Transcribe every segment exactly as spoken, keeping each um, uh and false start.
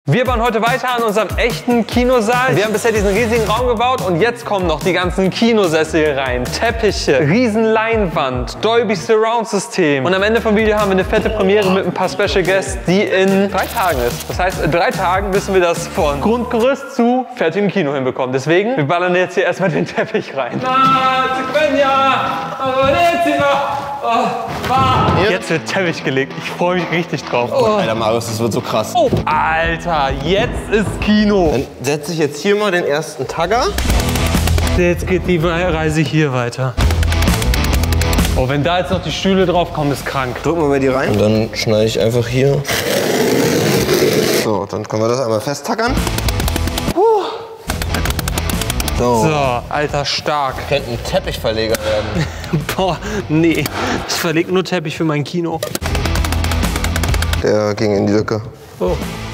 Wir bauen heute weiter an unserem echten Kinosaal. Wir haben bisher diesen riesigen Raum gebaut und jetzt kommen noch die ganzen Kinosessel hier rein. Teppiche, riesen Leinwand, Dolby Surround System. Und am Ende vom Video haben wir eine fette Premiere mit ein paar Special Guests, die in drei Tagen ist. Das heißt, in drei Tagen müssen wir das von Grundgerüst zu fertigem Kino hinbekommen. Deswegen, wir ballern jetzt hier erstmal den Teppich rein. Jetzt wird Teppich gelegt. Ich freue mich richtig drauf. Oh. Alter Marius, das wird so krass. Oh, Alter, jetzt ist Kino. Dann setze ich jetzt hier mal den ersten Tagger. Jetzt geht die Reise hier weiter. Oh, wenn da jetzt noch die Stühle drauf kommen, ist krank. Drücken wir mal die rein. Und dann schneide ich einfach hier. So, dann können wir das einmal festtackern. So. So, Alter, stark. Könnte ein Teppichverleger werden. Boah, nee. Ich verlege nur Teppich für mein Kino. Der ging in die Lücke. Oh.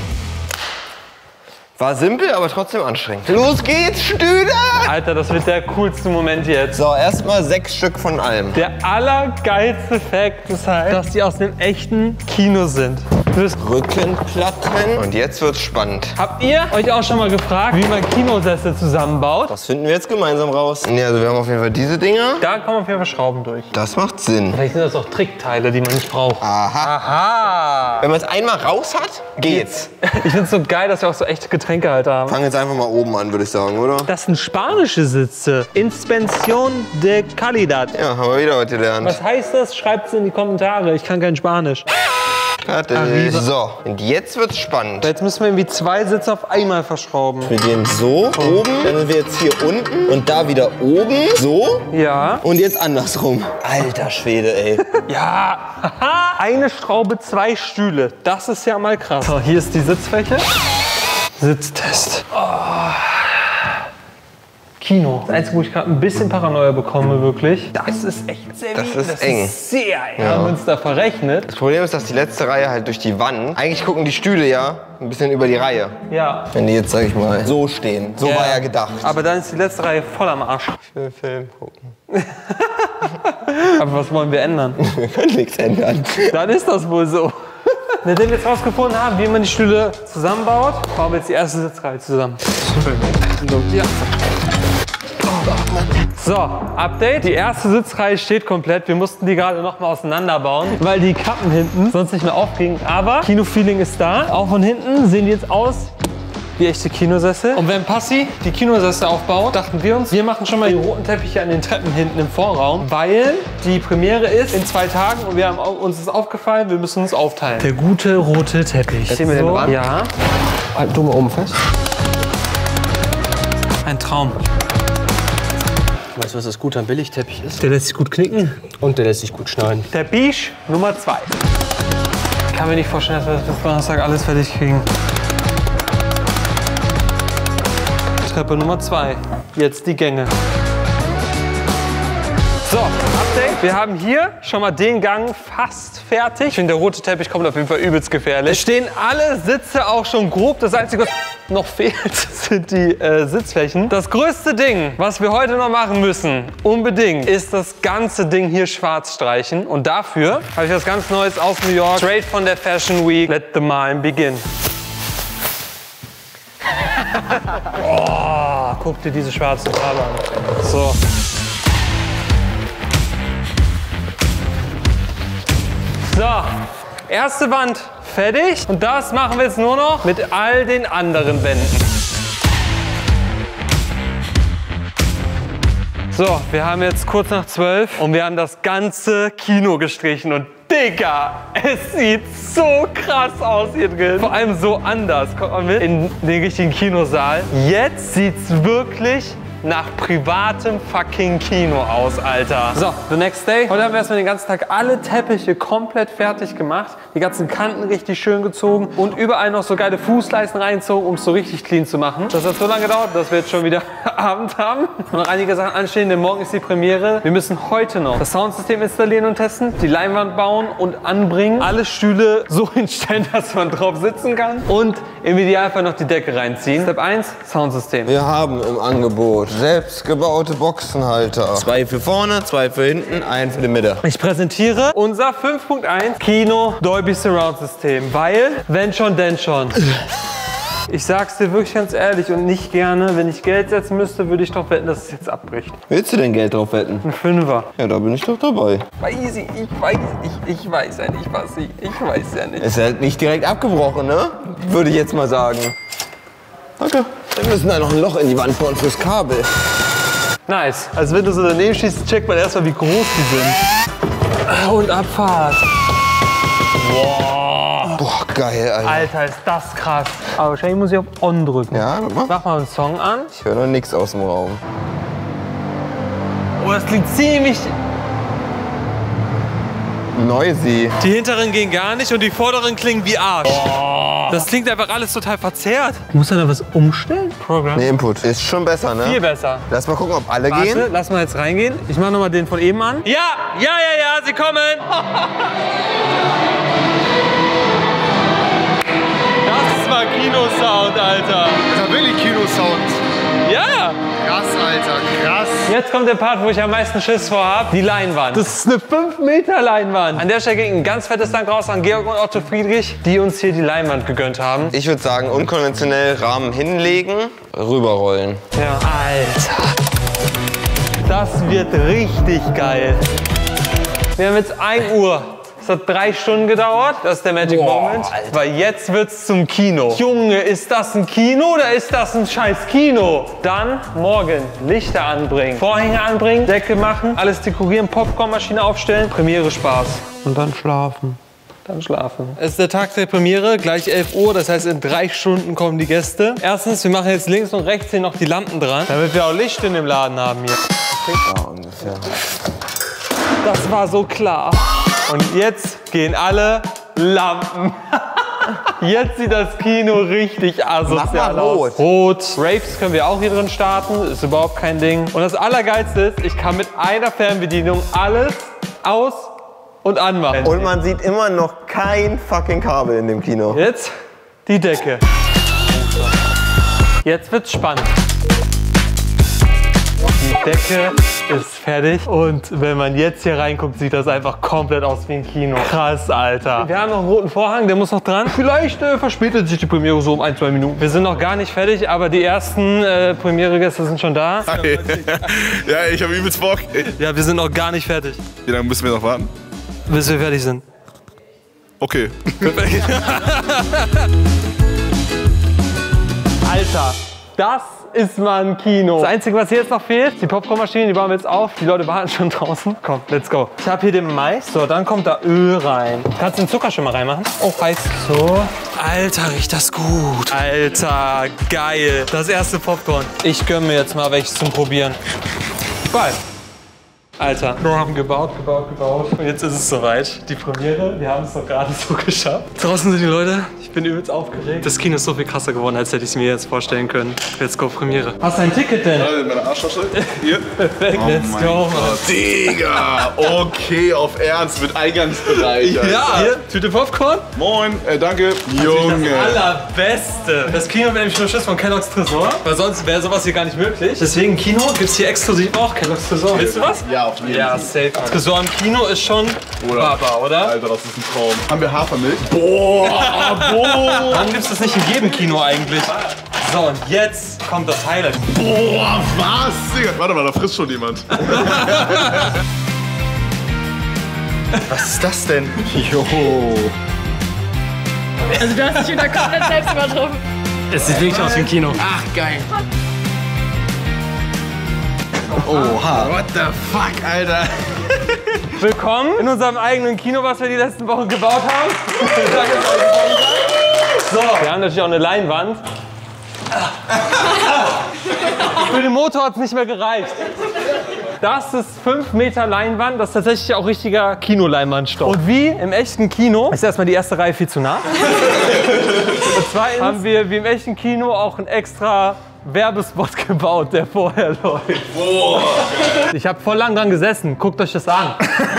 War simpel, aber trotzdem anstrengend. Los geht's, Stühle! Alter, das wird der coolste Moment jetzt. So, erstmal sechs Stück von allem. Der allergeilste Fact ist halt, dass die aus einem echten Kino sind. Rückenplatten. Und jetzt wird's spannend. Habt ihr euch auch schon mal gefragt, wie man Kinosessel zusammenbaut? Das finden wir jetzt gemeinsam raus. Ja, also wir haben auf jeden Fall diese Dinger. Da kommen auf jeden Fall Schrauben durch. Das macht Sinn. Vielleicht sind das auch Trickteile, die man nicht braucht. Aha. Aha. Wenn man es einmal raus hat, geht's. Ich find's so geil, dass wir auch so echte Getränkehalter haben. Fangen jetzt einfach mal oben an, würde ich sagen, oder? Das sind spanische Sitze. Inspensión de calidad. Ja, haben wir wieder heute gelernt. Was heißt das? Schreibt es in die Kommentare. Ich kann kein Spanisch. Fertig. So, und jetzt wird's spannend. Jetzt müssen wir irgendwie zwei Sitze auf einmal verschrauben. Wir gehen so oben, dann sind wir jetzt hier unten und da wieder oben. So. Ja. Und jetzt andersrum. Alter Schwede, ey. Ja. Eine Schraube, zwei Stühle. Das ist ja mal krass. So, hier ist die Sitzfläche. Sitztest. Oh. Kino. Das Einzige, wo ich gerade ein bisschen Paranoia bekomme, wirklich. Das ist echt sehr Das ist das eng. Ist sehr eng. Ja. Haben wir uns da verrechnet. Das Problem ist, dass die letzte Reihe halt durch die Wand. Eigentlich gucken die Stühle ja ein bisschen über die Reihe. Ja. Wenn die jetzt, sag ich mal, so stehen. So Ja. war ja gedacht. Aber dann ist die letzte Reihe voll am Arsch. Ich will Film gucken. Aber was wollen wir ändern? Wir können nichts ändern. Dann ist das wohl so. Nachdem wir jetzt rausgefunden haben, wie man die Stühle zusammenbaut, bauen wir jetzt die erste Sitzreihe zusammen. Ja. So, Update. Die erste Sitzreihe steht komplett. Wir mussten die gerade noch mal auseinanderbauen, weil die Kappen hinten sonst nicht mehr aufgingen. Aber Kino-Feeling ist da. Auch von hinten sehen die jetzt aus wie echte Kinosessel. Und wenn Passi die Kinosessel aufbaut, dachten wir uns, wir machen schon mal die roten Teppiche an den Treppen hinten im Vorraum, weil die Premiere ist in zwei Tagen und wir haben, uns ist aufgefallen, wir müssen uns aufteilen. Der gute rote Teppich. Ziehen wir den ran? Ja. Halt du mal oben fest. Ein Traum. Weißt du, was das Gute am Billigteppich ist? Der lässt sich gut knicken. Und der lässt sich gut schneiden. Teppich Nummer zwei. Ich kann mir nicht vorstellen, dass wir das bis Donnerstag alles fertig kriegen. Treppe Nummer zwei. Jetzt die Gänge. So, Update. Wir haben hier schon mal den Gang fast fertig. Ich finde, der rote Teppich kommt auf jeden Fall übelst gefährlich. Es stehen alle Sitze auch schon grob. Das Einzige, was noch fehlt, sind die äh, Sitzflächen. Das größte Ding, was wir heute noch machen müssen, unbedingt, ist das ganze Ding hier schwarz streichen. Und dafür habe ich was ganz Neues aus New York, straight von der Fashion Week. Let the mime begin. Oh, guck dir diese schwarze Farbe an. So. So, erste Wand fertig. Und das machen wir jetzt nur noch mit all den anderen Wänden. So, wir haben jetzt kurz nach zwölf und wir haben das ganze Kino gestrichen. Und Digga, es sieht so krass aus hier drin. Vor allem so anders. Kommt mal mit in den richtigen Kinosaal. Jetzt sieht's wirklich nach privatem fucking Kino aus, Alter. So, the next day. Heute haben wir erstmal den ganzen Tag alle Teppiche komplett fertig gemacht. Die ganzen Kanten richtig schön gezogen und überall noch so geile Fußleisten reingezogen, um es so richtig clean zu machen. Das hat so lange gedauert, dass wir jetzt schon wieder Abend haben und noch einige Sachen anstehen, denn morgen ist die Premiere. Wir müssen heute noch das Soundsystem installieren und testen, die Leinwand bauen und anbringen, alle Stühle so hinstellen, dass man drauf sitzen kann und im Idealfall noch die Decke reinziehen. Step eins, Soundsystem. Wir haben im Angebot selbstgebaute Boxenhalter. Zwei für vorne, zwei für hinten, einen für die Mitte. Ich präsentiere unser fünf Punkt eins Kino Dolby Surround System, weil, wenn schon, denn schon. Ich sag's dir wirklich ganz ehrlich und nicht gerne, wenn ich Geld setzen müsste, würde ich doch wetten, dass es jetzt abbricht. Willst du denn Geld drauf wetten? Ein Fünfer. Ja, da bin ich doch dabei. Weiß ich, ich weiß, ich, ich weiß ja nicht, was ich, ich weiß ja nicht. Ist halt nicht direkt abgebrochen, ne? Würde ich jetzt mal sagen. Danke. Wir müssen da noch ein Loch in die Wand bohren fürs Kabel. Nice. Also wenn du so daneben schießt, checkt man erstmal, wie groß die sind. Und Abfahrt. Wow. Boah, geil, Alter. Alter, ist das krass. Aber wahrscheinlich muss ich auf On drücken. Ja, guck mal. Mach mal einen Song an. Ich höre noch nichts aus dem Raum. Oh, das klingt ziemlich... Noisy. Die hinteren gehen gar nicht und die vorderen klingen wie Arsch. Oh. Das klingt einfach alles total verzerrt. Muss er da was umstellen? Programm. Ne, Input. Ist schon besser, ne? Viel besser. Lass mal gucken, ob alle Warte, gehen. lass mal jetzt reingehen. Ich mach noch mal den von eben an. Ja, ja, ja, ja, sie kommen. Das ist mal Kinosound, Alter. Das ist wirklich Kinosound. Ja. Krass, Alter, krass. Jetzt kommt der Part, wo ich am meisten Schiss vor habe. Die Leinwand. Das ist eine fünf Meter Leinwand. An der Stelle ging ein ganz fettes Dank raus an Georg und Otto Friedrich, die uns hier die Leinwand gegönnt haben. Ich würde sagen, unkonventionell Rahmen hinlegen, rüberrollen. Ja. Alter. Das wird richtig geil. Wir haben jetzt ein Uhr. Es hat drei Stunden gedauert. Das ist der Magic Boah, Moment. Alter. Weil jetzt wird's zum Kino. Junge, ist das ein Kino oder ist das ein scheiß Kino? Dann morgen Lichter anbringen, Vorhänge anbringen, Decke machen, alles dekorieren, Popcornmaschine aufstellen, Premiere Spaß. Und dann schlafen. Dann schlafen. Es ist der Tag der Premiere, gleich elf Uhr, das heißt in drei Stunden kommen die Gäste. Erstens, wir machen jetzt links und rechts hier noch die Lampen dran, damit wir auch Licht in dem Laden haben hier. Ja, ungefähr. Das war so klar. Und jetzt gehen alle Lampen. Jetzt sieht das Kino richtig asozial aus. Rot. Raves können wir auch hier drin starten, ist überhaupt kein Ding. Und das Allergeilste ist, ich kann mit einer Fernbedienung alles aus- und anmachen. Und man sieht immer noch kein fucking Kabel in dem Kino. Jetzt die Decke. Jetzt wird's spannend. Die Decke ist fertig und wenn man jetzt hier reinguckt, sieht das einfach komplett aus wie ein Kino. Krass, Alter. Wir haben noch einen roten Vorhang, der muss noch dran. Vielleicht äh, verspätet sich die Premiere so um ein, zwei Minuten. Wir sind noch gar nicht fertig, aber die ersten äh, Premiere-Gäste sind schon da. Hi. Ja, ich habe übelst Bock. Ja, wir sind noch gar nicht fertig. Wie lange müssen wir noch warten? Bis wir fertig sind. Okay. Alter, das ist mal ein Kino. Das Einzige, was hier jetzt noch fehlt, die Popcornmaschine, die bauen wir jetzt auf. Die Leute warten schon draußen. Komm, let's go. Ich habe hier den Mais. So, dann kommt da Öl rein. Kannst du den Zucker schon mal reinmachen? Oh, heiß. So. Alter, riecht das gut. Alter, geil. Das erste Popcorn. Ich gönne mir jetzt mal welches zum Probieren. Geil. Alter, wir haben gebaut, gebaut, gebaut. Und jetzt ist es soweit. Die Premiere, wir haben es noch gerade so geschafft. Draußen sind die Leute. Ich bin übelst aufgeregt. Das Kino ist so viel krasser geworden, als hätte ich es mir jetzt vorstellen können. Let's go, Premiere. Hast du ein Ticket denn? Ja, meine Arschtasche. Hier. Perfekt, Oh let's mein go, Gott. Mann. Digga, okay, auf Ernst, mit Eingangsbereich. Alter. Ja, hier, Tüte Popcorn. Moin, äh, danke. Das Junge. allerbeste. Das Kino wäre nämlich nur Schiss von Kellogg's Tresor, weil sonst wäre sowas hier gar nicht möglich. Deswegen Kino gibt's hier exklusiv auch Kellogg's Tresor. Willst du was? Ja, auf jeden Ja, Fall. safe. Tresor im Kino ist schon Baba, oder? Alter, das ist ein Traum. Haben wir Hafermilch? Boah, boah. Warum gibt's das nicht in jedem Kino eigentlich? So, und jetzt kommt das Highlight. Boah, was? Digga, warte mal, da frisst schon jemand. Was ist das denn? Jo. Also du hast dich wieder komplett selbst übertroffen. Es sieht wirklich aus wie ein Kino. Ach, geil. Oha. What the fuck, Alter? Willkommen in unserem eigenen Kino, was wir die letzten Wochen gebaut haben. So, wir haben natürlich auch eine Leinwand. Für den Motor hat es nicht mehr gereicht. Das ist fünf Meter Leinwand, das ist tatsächlich auch richtiger Kinoleinwandstoff. Und wie im echten Kino ist erstmal die erste Reihe viel zu nah. Und zweitens haben wir wie im echten Kino auch einen extra Werbespot gebaut, der vorher läuft. Boah. Ich habe voll lang dran gesessen. Guckt euch das an.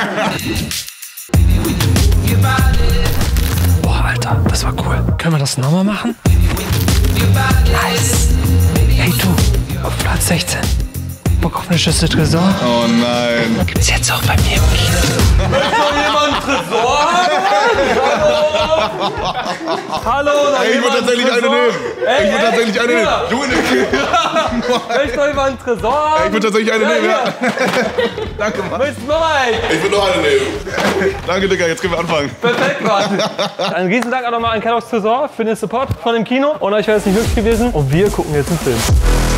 Boah, Alter, das war cool. Können wir das nochmal machen? Nice. Hey du, auf Platz sechzehn. Bock auf eine Schüssel Tresor? Oh nein. Gibt's jetzt auch bei mir im Kino. Willst du jemand Tresor haben? Hallo, noch Ey, ich würde tatsächlich eine nehmen. Ey, Ich würde tatsächlich eine nehmen. Junge, Möchtest du jemand einen Tresor haben? ich würde tatsächlich eine nehmen, ja. Danke, Mann. Möchtest du noch einen? Ich würde noch eine nehmen. Danke, Digga, jetzt können wir anfangen. Perfekt, Mann. Ein riesen Dank auch nochmal an Kellogg's Tresor für den Support von dem Kino. Ohne euch wäre es nicht möglich gewesen. Und wir gucken jetzt einen Film.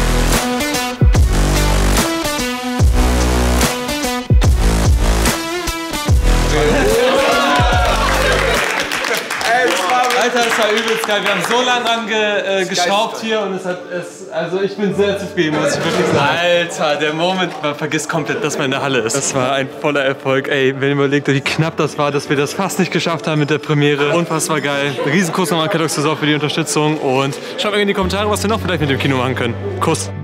Alter, das war übelst geil. Wir haben so lange dran ge, äh, geschraubt hier und es hat es. Also ich bin sehr zufrieden, muss ich wirklich sagen. Alter, der Moment, man vergisst komplett, dass man in der Halle ist. Das war ein voller Erfolg. Ey, wenn ihr überlegt, wie knapp das war, dass wir das fast nicht geschafft haben mit der Premiere. Unfassbar geil. Riesenkuss nochmal an Kellogg's Tresor für die Unterstützung und schreibt mir in die Kommentare, was wir noch vielleicht mit dem Kino machen können. Kuss.